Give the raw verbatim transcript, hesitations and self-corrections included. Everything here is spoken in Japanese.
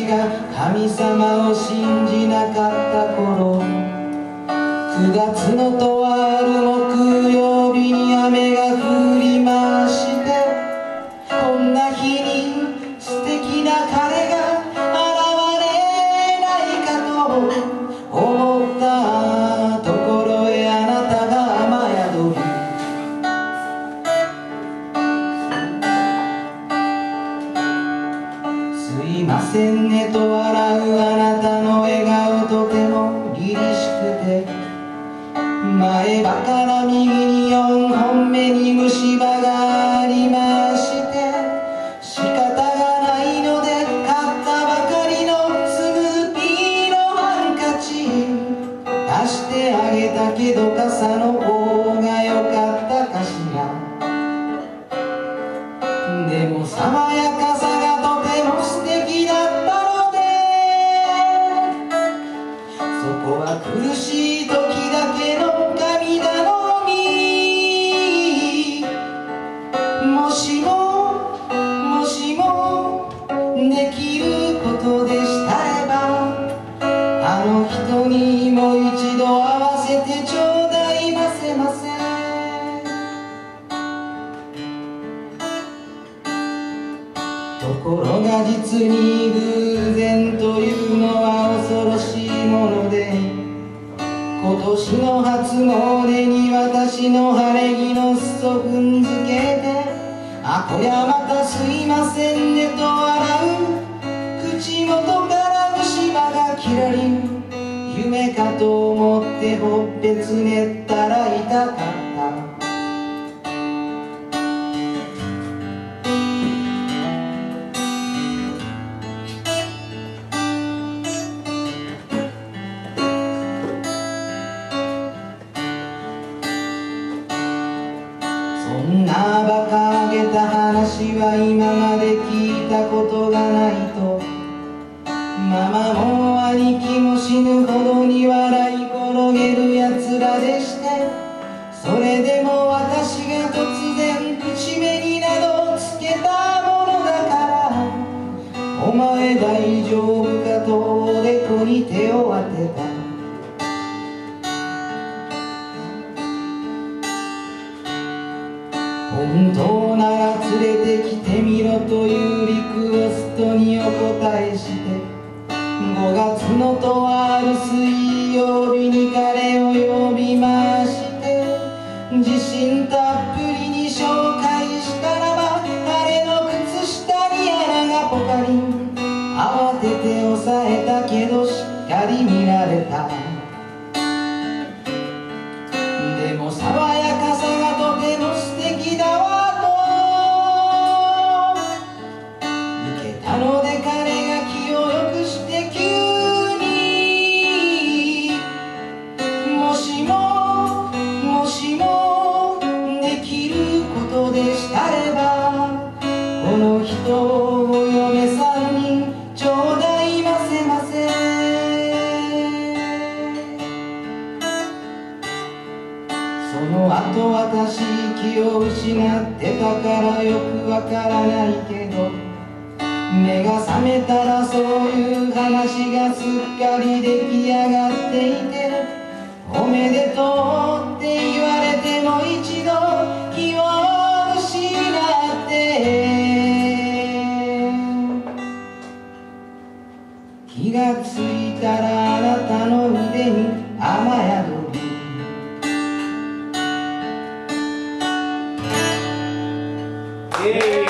が神様を信じなかった頃、くがつのとある木曜日に雨が降りまして、こんな日に素敵な彼が現れないかと思ったところへ、あなたが雨宿り。すいませんねと笑うあなたの笑顔、とても凛々しくて、前歯から右によんほんめに虫歯がありまして、仕方がないので買ったばかりのスヌーピーのハンカチ貸してあげたけど、傘の方が良かったかしら。でも爽やかさがとても素敵だったので、そこは苦しい時だけの神頼み。もしももしもできることでしたれば、あの人にもう一度会わせてちょうだいませませ。ところが実に偶然というのは恐ろしいもので、今年の初詣に私の晴れ着の裾踏んづけて、あ、こりゃまたすいませんねと笑う口元から虫歯がキラリン。夢かと思ってほっぺつねったら痛かった。そんな馬鹿げた話は今まで聞いたことがないと、ママも兄貴も死ぬほどに笑い転げるやつらでして、それでも私が突然口紅などつけたものだから、お前大丈夫かとおでこに手を当てた。本当なら連れてきてみろというリクエストにお答えして、ごがつのとある水曜日に彼を呼びまして、自信たっぷりに紹介したらば、彼の靴下に穴がポカリン。慌てて押さえたけどしっかり見られた。でも爽やかさがとても素敵だわと受けたので、彼が気をよくして急に、もしももしもできることでしたれば、この人をお嫁さんにちょうだいませませ。その後私気を失ってたからよくわからないけど、目が覚めたらそういう話がすっかり出来上がっていて、おめでとうって言われても一度気を失って、気がついたらあなたの腕に雨宿り。 イエーイ。